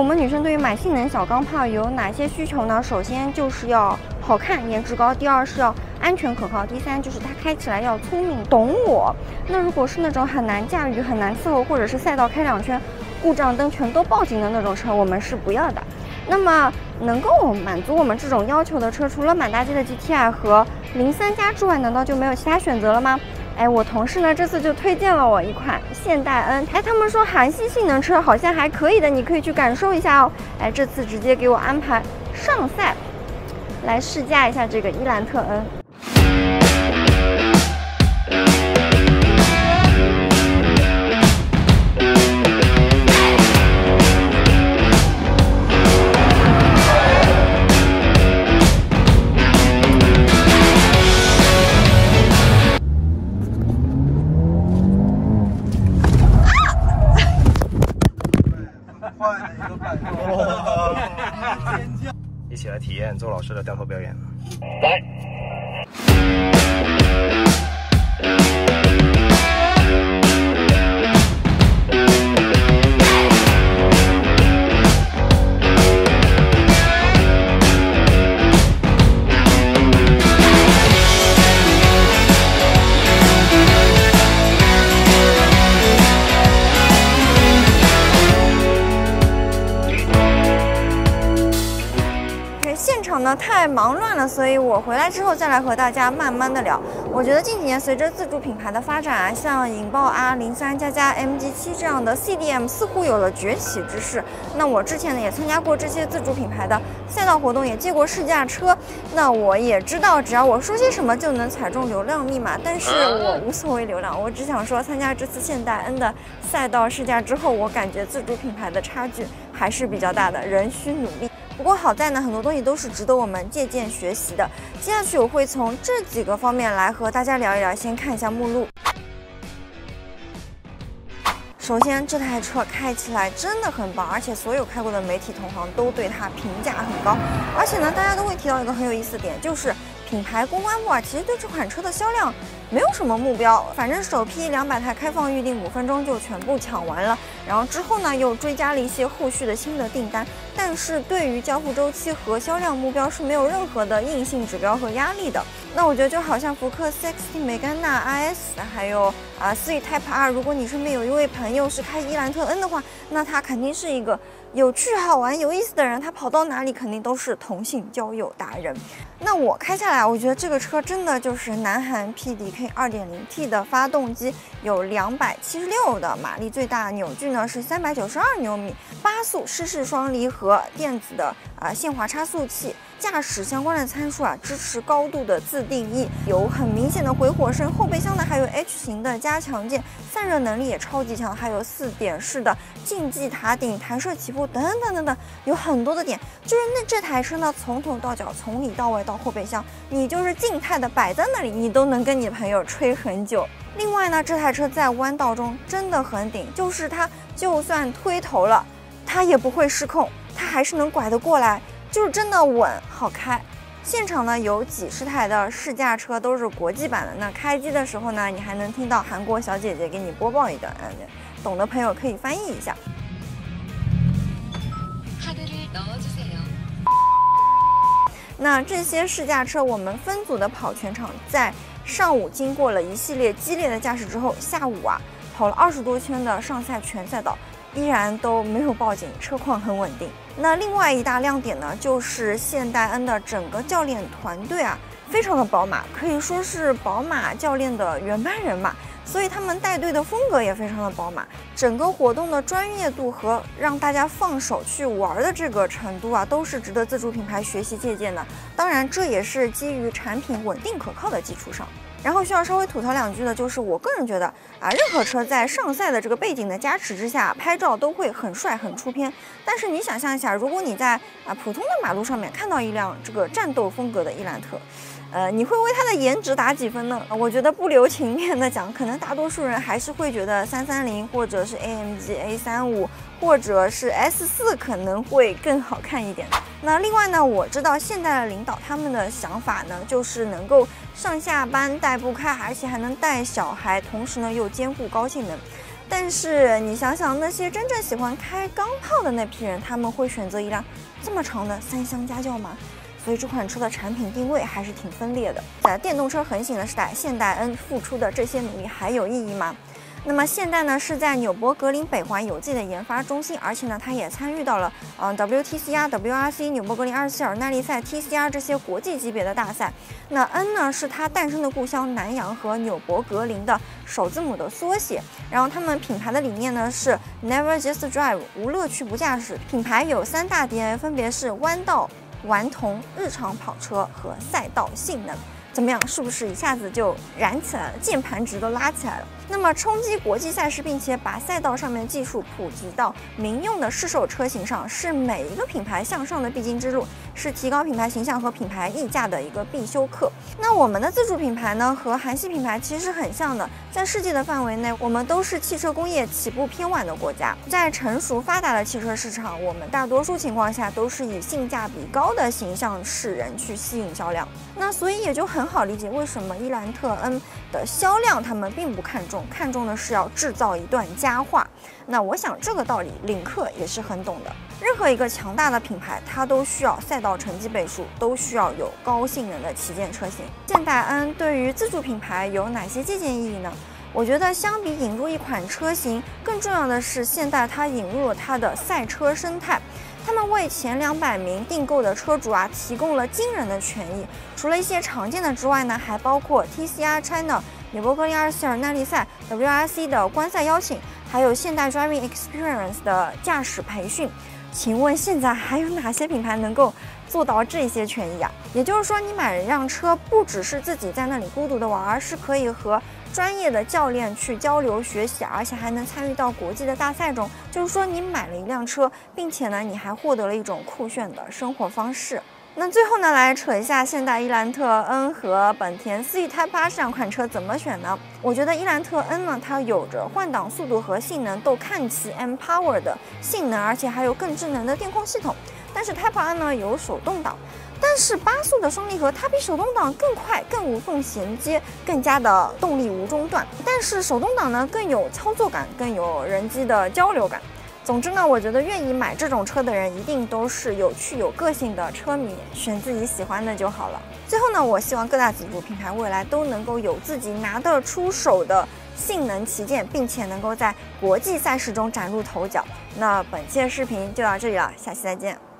我们女生对于买性能小钢炮有哪些需求呢？首先就是要好看、颜值高；第二是要安全可靠；第三就是它开起来要聪明、懂我。那如果是那种很难驾驭、很难伺候，或者是赛道开2圈故障灯全都报警的那种车，我们是不要的。那么能够满足我们这种要求的车，除了满大街的 GTI 和03加之外，难道就没有其他选择了吗？哎，我同事呢这次就推荐了我一款现代 N， 哎，他们说韩系性能车好像还可以的，你可以去感受一下哦。哎，这次直接给我安排上赛，来试驾一下这个伊兰特 N。 一起来体验周老师的掉头表演。 来。 太忙乱了，所以我回来之后再来和大家慢慢的聊。我觉得近几年随着自主品牌的发展啊，像引爆 R03加 MG7这样的 CDM 似乎有了崛起之势。那我之前呢也参加过这些自主品牌的赛道活动，也借过试驾车。那我也知道，只要我说些什么就能踩中流量密码，但是我无所谓流量，我只想说，参加这次现代 N 的赛道试驾之后，我感觉自主品牌的差距还是比较大的，仍需努力。不过好在呢，很多东西都是值得我们借鉴学习的。接下去我会从这几个方面来和大家聊一聊。先看一下目录。首先，这台车开起来真的很棒，而且所有开过的媒体同行都对它评价很高。而且呢，大家都会提到一个很有意思的点，就是品牌公关部啊，其实对这款车的销量没有什么目标，反正首批200台开放预定5分钟就全部抢完了，然后之后呢又追加了一些后续的新的订单，但是对于交付周期和销量目标是没有任何的硬性指标和压力的。那我觉得就好像福克斯 XT 梅甘娜 IS， 还有思域 Type R， 如果你身边有一位朋友是开伊兰特 N 的话，那他肯定是一个有趣、好玩、有意思的人，他跑到哪里肯定都是同性交友达人。那我开下来，我觉得这个车真的就是南韩 PDK 2.0T 的发动机，有276的马力，最大扭矩呢是392牛米，8速湿式双离合，电子的限滑差速器。驾驶相关的参数啊，支持高度的自定义，有很明显的回火声。后备箱呢还有 H 型的加强件，散热能力也超级强，还有4点式的竞技塔顶、弹射起步等等等等，有很多的点。就是这台车呢，从头到脚，从里到外到后备箱，你就是静态的摆在那里，你都能跟你朋友吹很久。另外呢，这台车在弯道中真的很顶，就是它就算推头了，它也不会失控，它还是能拐得过来。就是真的稳，好开。现场呢有几十台的试驾车，都是国际版的。那开机的时候呢，你还能听到韩国小姐姐给你播报一段，懂的朋友可以翻译一下。那这些试驾车我们分组的跑全场，在上午经过了一系列激烈的驾驶之后，下午跑了20多圈的上赛全赛道，依然都没有报警，车况很稳定。那另外一大亮点呢，就是现代 N 的整个教练团队非常的宝马，可以说是宝马教练的原班人马，所以他们带队的风格也非常的宝马。整个活动的专业度和让大家放手去玩的这个程度都是值得自主品牌学习借鉴的。当然，这也是基于产品稳定可靠的基础上。然后需要稍微吐槽2句的，就是我个人觉得任何车在上赛的这个背景的加持之下，拍照都会很帅很出片。但是你想象一下，如果你在普通的马路上面看到一辆这个战斗风格的伊兰特，你会为它的颜值打几分呢？我觉得不留情面的讲，可能大多数人还是会觉得330或者是 AMG A35或者是 S4可能会更好看一点。那另外呢，我知道现在的领导他们的想法呢，就是能够上下班带不开，而且还能带小孩，同时呢又兼顾高性能。 但是你想想，那些真正喜欢开钢炮的那批人，他们会选择一辆这么长的3厢家轿吗？所以这款车的产品定位还是挺分裂的。在电动车横行的时代，现代 N 付出的这些努力还有意义吗？那么现代呢是在纽博格林北环有自己的研发中心，而且呢它也参与到了WTC 啊、WRC、纽博格林24小时耐力赛、TCR 这些国际级别的大赛。那 N 呢是它诞生的故乡南阳和纽博格林的首字母的缩写。然后他们品牌的理念呢是 Never Just Drive， 无乐趣不驾驶。品牌有3大 DNA， 分别是弯道、顽童、日常跑车和赛道性能。怎么样？是不是一下子就燃起来了？键盘值都拉起来了。那么冲击国际赛事，并且把赛道上面的技术普及到民用的市售车型上，是每一个品牌向上的必经之路，是提高品牌形象和品牌溢价的一个必修课。那我们的自主品牌呢，和韩系品牌其实很像的，在世界的范围内，我们都是汽车工业起步偏晚的国家。在成熟发达的汽车市场，我们大多数情况下都是以性价比高的形象示人去吸引销量。那所以也就很好理解为什么伊兰特 N 的销量他们并不看重，看重的是要制造一段佳话。那我想这个道理领克也是很懂的。任何一个强大的品牌，它都需要赛道成绩倍数，都需要有高性能的旗舰车型。现代 N 对于自主品牌有哪些借鉴意义呢？我觉得相比引入一款车型，更重要的是现代它引入了它的赛车生态。他们为前200名订购的车主提供了惊人的权益。除了一些常见的之外呢，还包括 TCR China、纽博格林24小时耐力赛、WRC 的观赛邀请，还有现代 Driving Experience 的驾驶培训。请问现在还有哪些品牌能够做到这些权益啊？也就是说，你买一辆车不只是自己在那里孤独的玩，而是可以和专业的教练去交流学习，而且还能参与到国际的大赛中。就是说，你买了一辆车，并且呢，你还获得了一种酷炫的生活方式。那最后呢，来扯一下现代伊兰特 N 和本田思域 Type R 这两款车怎么选呢？我觉得伊兰特 N 呢，它有着换挡速度和性能都看齐 M-Power 的性能，而且还有更智能的电控系统。但是 Type R 呢有手动挡，但是8速的双离合它比手动挡更快、更无缝衔接，更加的动力无中断。但是手动挡呢更有操作感，更有人机的交流感。总之呢，我觉得愿意买这种车的人一定都是有趣有个性的车迷，选自己喜欢的就好了。最后呢，我希望各大自主品牌未来都能够有自己拿得出手的性能旗舰，并且能够在国际赛事中崭露头角。那本期的视频就到这里了，下期再见。